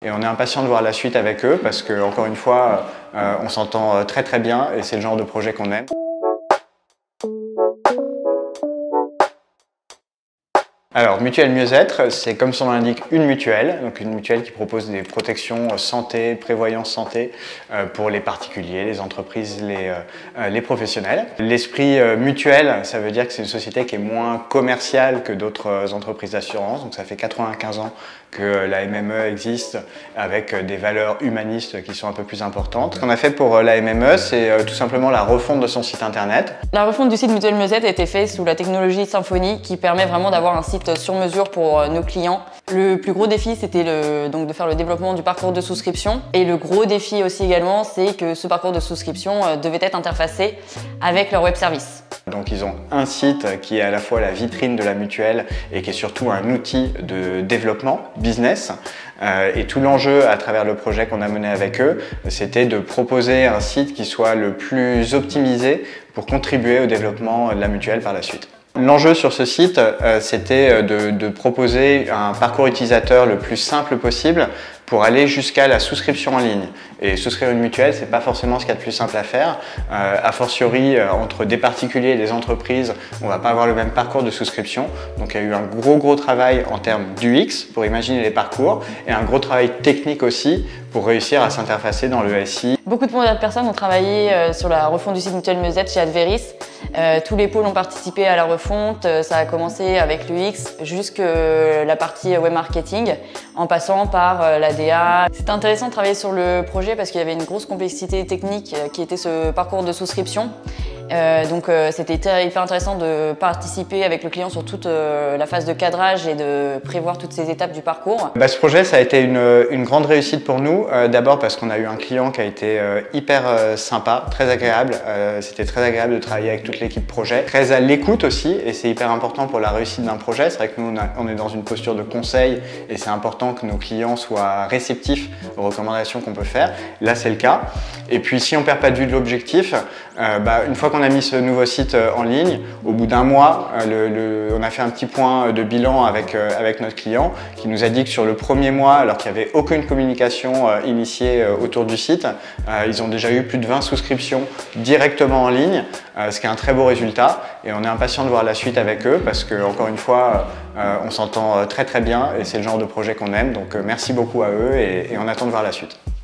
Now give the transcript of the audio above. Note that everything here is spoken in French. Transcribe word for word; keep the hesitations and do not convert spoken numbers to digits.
et on est impatient de voir la suite avec eux parce que, encore une fois, euh, on s'entend très très bien et c'est le genre de projet qu'on aime. Alors, Mutuelle Mieux-être, c'est comme son nom l'indique une mutuelle, donc une mutuelle qui propose des protections santé, prévoyance santé euh, pour les particuliers, les entreprises, les, euh, les professionnels. L'esprit euh, mutuel, ça veut dire que c'est une société qui est moins commerciale que d'autres entreprises d'assurance, donc ça fait quatre-vingt-quinze ans que la M M E existe avec des valeurs humanistes qui sont un peu plus importantes. Ce qu'on a fait pour la M M E, c'est euh, tout simplement la refonte de son site internet. La refonte du site Mutuelle Mieux-être a été faite sous la technologie Symfony qui permet vraiment d'avoir un site sur mesure pour nos clients. Le plus gros défi, c'était le, donc de faire le développement du parcours de souscription. Et le gros défi aussi également, c'est que ce parcours de souscription euh, devait être interfacé avec leur web service. Donc ils ont un site qui est à la fois la vitrine de la mutuelle et qui est surtout un outil de développement business. Euh, et tout l'enjeu à travers le projet qu'on a mené avec eux, c'était de proposer un site qui soit le plus optimisé pour contribuer au développement de la mutuelle par la suite. L'enjeu sur ce site, euh, c'était de, de proposer un parcours utilisateur le plus simple possible pour aller jusqu'à la souscription en ligne. Et souscrire une mutuelle, c'est pas forcément ce qu'il y a de plus simple à faire. Euh, a fortiori, euh, entre des particuliers et des entreprises, on va pas avoir le même parcours de souscription. Donc il y a eu un gros gros travail en termes d'U X pour imaginer les parcours et un gros travail technique aussi pour réussir à s'interfacer dans le S I. Beaucoup de personnes ont travaillé euh, sur la refonte du site Mutuelle Mieux-être chez Adveris. Euh, tous les pôles ont participé à la refonte. Ça a commencé avec l'U X jusqu'à la partie web marketing en passant par euh, la D A. C'était intéressant de travailler sur le projet parce qu'il y avait une grosse complexité technique qui était ce parcours de souscription. Euh, donc euh, c'était hyper intéressant de participer avec le client sur toute euh, la phase de cadrage et de prévoir toutes ces étapes du parcours. Bah, ce projet, ça a été une, une grande réussite pour nous. Euh, D'abord parce qu'on a eu un client qui a été euh, hyper euh, sympa, très agréable. Euh, C'était très agréable de travailler avec toute l'équipe projet. Très à l'écoute aussi, et c'est hyper important pour la réussite d'un projet. C'est vrai que nous, on, a, on est dans une posture de conseil et c'est important que nos clients soient réceptifs aux recommandations qu'on peut faire. Là, c'est le cas. Et puis, si on ne perd pas de vue de l'objectif, euh, bah, une fois qu'on a mis ce nouveau site en ligne, au bout d'un mois, le, le, on a fait un petit point de bilan avec, euh, avec notre client qui nous a dit que sur le premier mois, alors qu'il n'y avait aucune communication euh, initiée euh, autour du site, euh, ils ont déjà eu plus de vingt souscriptions directement en ligne, euh, ce qui est un très beau résultat. Et on est impatient de voir la suite avec eux parce que, encore une fois, euh, on s'entend très très bien et c'est le genre de projet qu'on aime. Donc euh, merci beaucoup à eux et, et on attend de voir la suite.